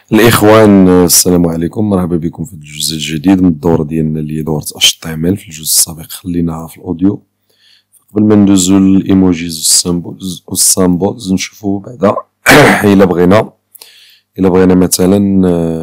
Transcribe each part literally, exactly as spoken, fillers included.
الإخوان، السلام عليكم، مرحبا بكم في الجزء الجديد من الدورة ديالنا اللي هي دورة اش تي ام ال. في الجزء السابق خليناها في الأوديو. قبل ما ندوزو للإيموجيز والسامبولز والسامبولز نشوفو بعدا إلا بغينا إلا بغينا مثلا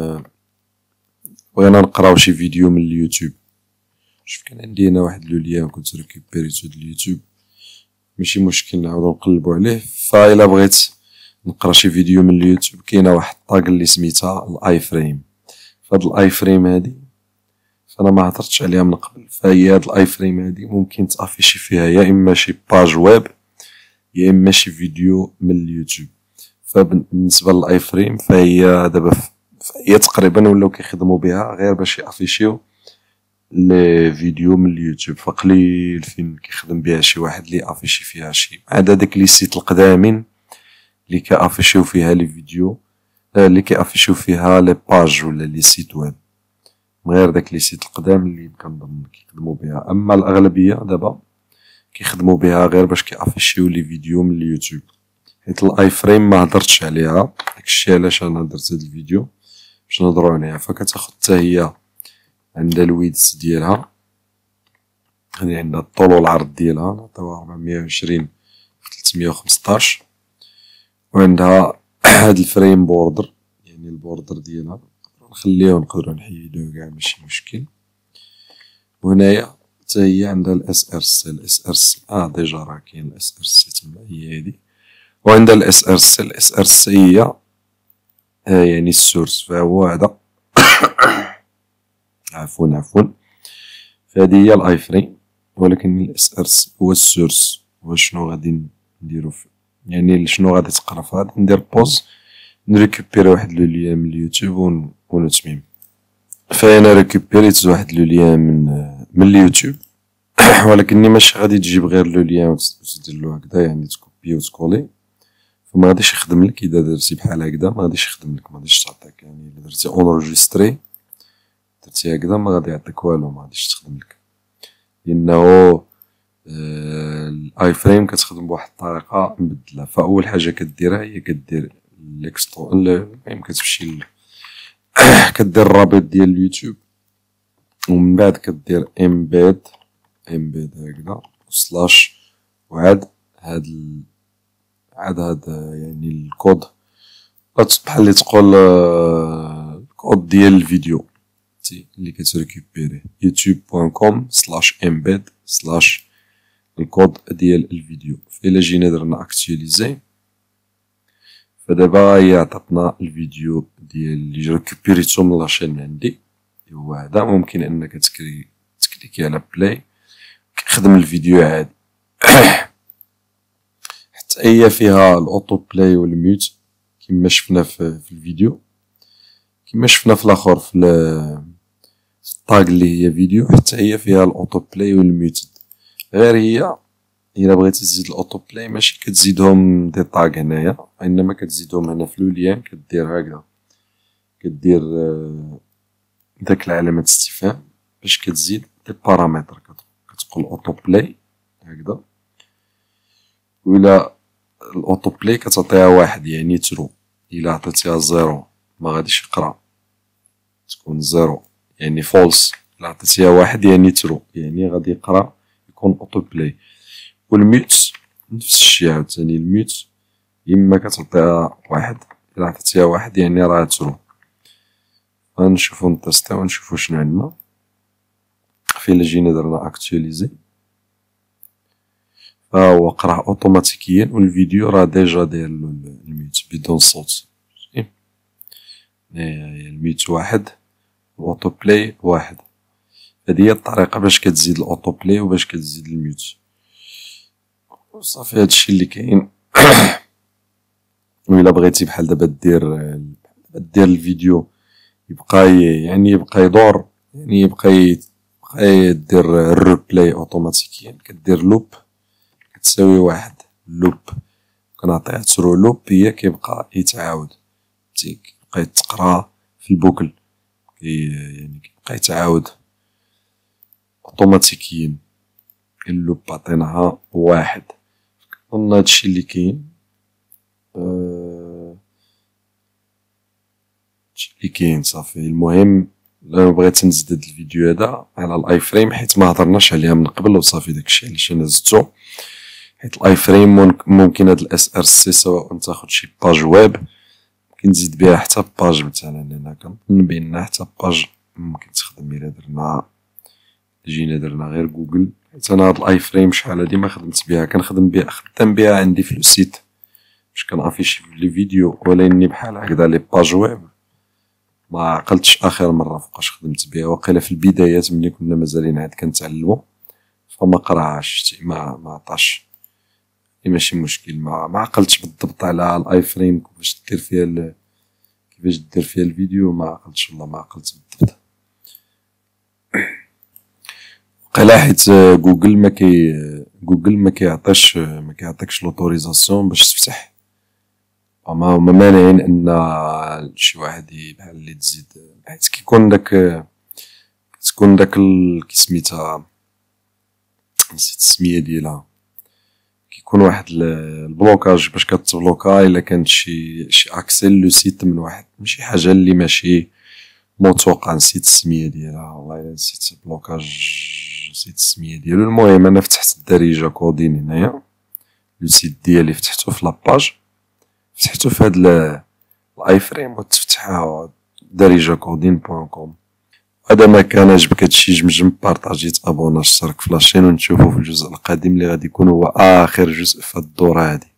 بغينا نقراو شي فيديو من اليوتيوب. شوف كان عندي هنا واحد لو ليان كنت ريكوبيريتو د اليوتيوب، ماشي مشكل نعاودو نقلبو عليه. فإلا بغيت نقرا شي فيديو من اليوتيوب كاينه واحد الطاق اللي سميتها الاي فريم. فهاد الاي فريم هادي فانا ما هضرتش عليها من قبل، فهي هاد الاي فريم هادي ممكن تافيشي فيها يا اما شي باج ويب يا اما شي فيديو من اليوتيوب. فبالنسبه للاي فريم فهي دابا هي تقريبا ولاو كيخدموا بها غير باش يافيشيو لي فيديو من اليوتيوب، فقليل فين كيخدم بها شي واحد اللي افيشي فيها شي، عدا داك لي سيت القدامين اللي كيافيشيو فيها لي فيديو، اللي كيافيشيو فيها لي باج ولا لي سيت ويب، غير داك لي سيت القدام اللي كنظن كيخدموا بها. اما الاغلبيه دابا كيخدموا بها غير باش كيافيشيو لي فيديو من اليوتيوب. حيت الاي فريم ما هضرتش عليها، داكشي علاش انا درت هاد الفيديو باش نهضروا عليها. فكتاخد حتى هي عندها الويدث ديالها، يعني عندها الطول والعرض ديالها، نعطيوها أربعمية وعشرين في ثلاثمية وخمسطاش، وعندها هاد الفريم بوردر، يعني البوردر ديالها نخليوه نقدرو نحيدوه كاع ماشي مشكل. وهنايا حتى هي عندها الاس ار سي الاس ار سي اه ديجا راه كاين الاس ار سي تما، هي هادي. وعندها الاس ار سي الاس ار سي هي آه يعني السورس، فهو هذا عفوا عفوا فهادي هي الاي فريم، ولكن الاس ار سي هو السورس. هو شنو غادي نديرو فيه، يعني شنو غادي تقرا، فغادي ندير بوز نريكوبيري واحد لو ليان من اليوتيوب ونتميم. فانا ريكوبيريت واحد لو ليان من من اليوتيوب ولكني ماشي غادي تجيب غير لو ليان وتديرلو هكدا، يعني تكوبي وتكولي، فما غاديش يخدم لك. اذا درتي بحال هكدا ما غاديش يخدم لك، ما غاديش تعطيك. يعني الا درتي اونجستري درتي هكدا ما غادي يعطيك والو، ما غاديش تخدم لك، لانه الاي فريم كتخدم بواحد الطريقه مبدله. فاول حاجه كديرها هي كدير الاكسترو، المهم كتمشي كدير الرابط ديال اليوتيوب، ومن بعد كدير امبيد امبيد هكذا سلاش، وعاد هاد ال... عاد هاد يعني الكود بحال اللي تقول الكود ديال الفيديو اللي كتريكوبيري يوتيوب بوان كوم سلاش امبيد سلاش الكود ديال الفيديو. فإلا جينا درنا اكتواليزي فدابا هي عطاتنا الفيديو ديال اللي ريكوبيريتو من لاشين عندي، هو هذا. ممكن انك تكري تكليكي على بلاي كيخدم الفيديو عادي. حتى هي فيها الاوتو بلاي والميوت كما شفنا في, في الفيديو، كما شفنا في الاخر في, في الطاق اللي هي فيديو. حتى هي فيها الاوتو بلاي والميوت، غير هي الا بغيتي تزيد الاوتو بلاي ماشي كتزيدهم دي طاق هنايا، انما كتزيدهم هنا في لوليان. كدير هكذا، كدير داك العلامة استفهام باش كتزيد دي بارامتر، كتقول اوتو بلاي هكذا. وإلا الاوتو بلاي كتعطيها واحد يعني ترو، إلا عطيتيها زيرو ما غاديش يقرا، تكون زيرو يعني فولس. إلا عطيتيها واحد يعني ترو، يعني غادي يقرا يكون اوتو بلاي. والميوت نفس الشي عاوتاني، الميوت يما كتعطيها واحد، إلا عطيتيها واحد يعني راه ترو. غنشوفو نتيستيو نشوفو شنو عندنا. فإلا جينا درنا اكتواليزي فهو قراه اوتوماتيكيا، والفيديو راه ديجا داير الميوت بدون صوت. الميوت واحد، الاوتو بلاي واحد. هادي هي الطريقة باش كتزيد الاوتو بلاي وباش كتزيد الميوت. صافي هادشي اللي كاين. وإلا بغيتي بحال دابا دير دير الفيديو يبقى يعني يبقى يدور، يعني يبقى يبقى يدير الريبلاي اوتوماتيكيا، كدير لوب كتساوي واحد لوب، كنعطيها ترو لوب هي كيبقى يتعاود، كيبقى يتقرا في البوكل، يعني كيبقى يتعاود اوتوماتيكيا. اللوب عطيناها واحد. كنظن هادشي اللي كاين. هادشي اللي كاين صافي. المهم انا بغيت نزيد هاد الفيديو هذا على الاي فريم حيت ما هضرناش عليها من قبل وصافي داكشي علاش انا زدتو، حيت الاي فريم ممكن هاد الاس ار سي سواء تاخد شي باج ويب ممكن تزيد بها حتى باج. مثلا انا كنظن بان حتى باج ممكن تخدم الا درنا جينا درنا غير جوجل، حيت انا هاد الاي فريم شحال هادي ما خدمت بها، كنخدم بها خدام بها عندي في لو سيت باش كنافيشي في لي فيديو، ولكن بحال هكذا لي باج ويب ما عقلتش اخر مره فوقاش خدمت بها. وقيلا في البدايات ملي كنا مازالين عاد كنتعلمو فما قراهاش ما ما عطاش ماشي مشكل، ما ما عقلتش بالضبط على الاي فريم كيفاش دير فيها ال... كيفاش دير فيها الفيديو، ما عقلتش والله ما عقلت بالضبط. وقيلا حيت جوجل ما كي جوجل ما كيعطيش ما كيعطيكش لوتوريزاسيون باش تفتح، هما هما مانعين ان شي واحد بحال اللي تزيد، حيت كيكون داك تكون داك كي سميتها نسيت السميه ديالها، كيكون واحد البلوكاج باش كتبلوكا الا كانت شي شي اكسي لو سيت من واحد من شي حاجه اللي ماشي موثوقه. نسيت السميه ديالها والله الا نسيت بلوكاج، نسيت السميه ديالو. المهم انا فتحت الدارجه كودين هنايا لو سيت ديالي فتحتو في لاباج، فتحتو في هاد الاي فريم وتفتحها دارجه كودين بوان كوم. هذا ما كان عجبك هادشي جمجم بارطاجي تابونا اشترك في لاشين ونشوفو في الجزء القادم اللي غادي يكون هو اخر جزء في هاد الدورة هادي.